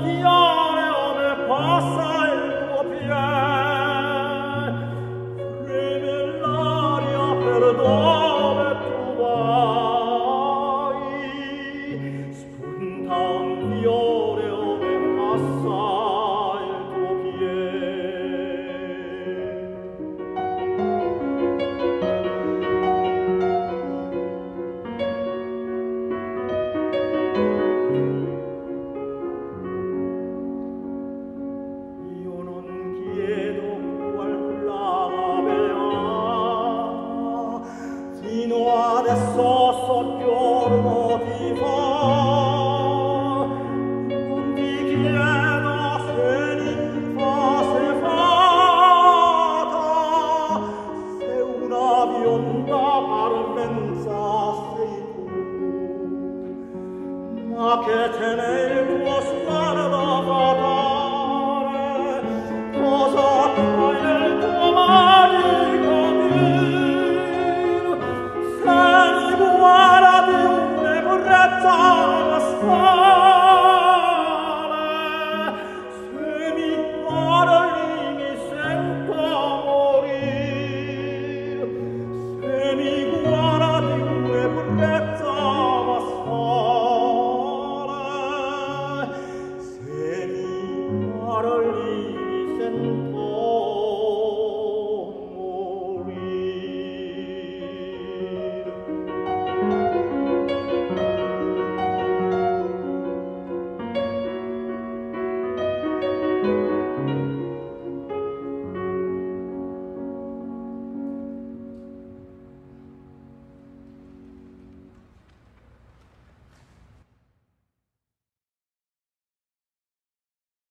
fiore ove passa il tuo piede, freme l'aria per dove tu vai, spunta un fiore ove passa il tuo piede. Io non chiedo qual flama beata, fino adesso soggiorno ti fa. Non ti chiedo se ninfa sei fata, se una bionda parvenza sei tu, ma che te ne